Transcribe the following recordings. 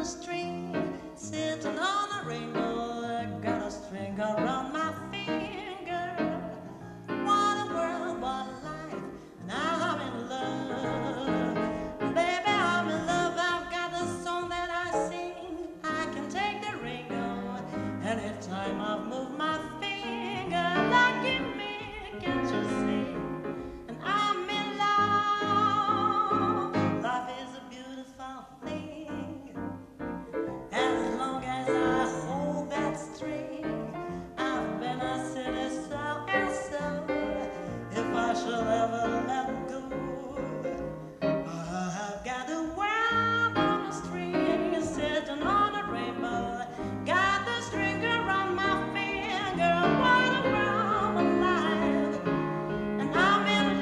a string, sitting on a rainbow. I got a string around my finger. What a world, what a life. Now I'm in love. Baby, I'm in love. I've got a song that I sing. I can take the rainbow anytime I've moved my finger. Lucky me, can't you see? And I'm in love. Life is a beautiful thing. As long as I hold that string, I've been a silly so and so. If I should ever let go, I've got a web on a string, sitting on a rainbow. Got the string around my finger. What a world of life, and I'm in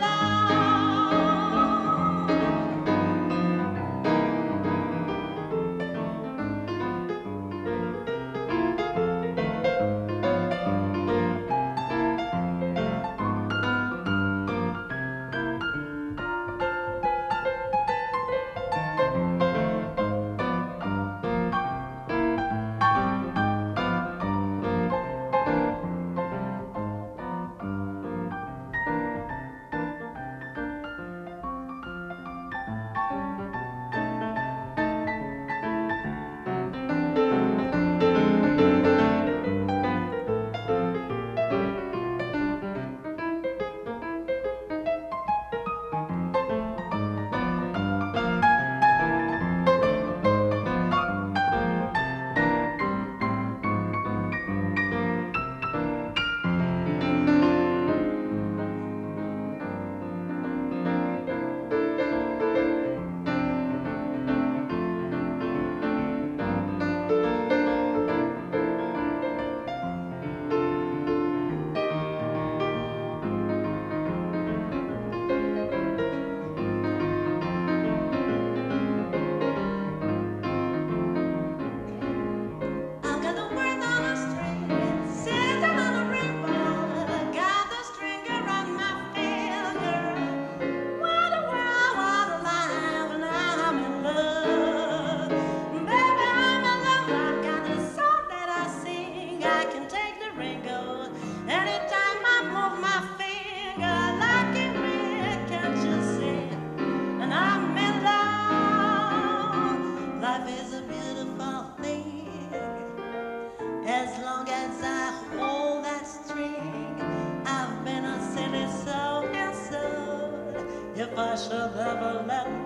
as long as I hold that string, I've been a silly so and so. If I should ever let